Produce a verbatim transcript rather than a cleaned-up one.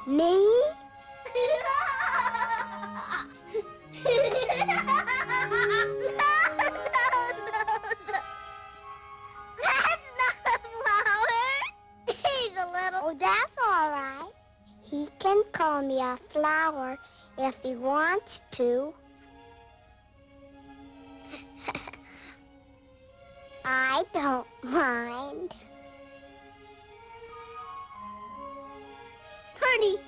Me? Oh, that's all right. He can call me a flower if he wants to. I don't mind. Purdy.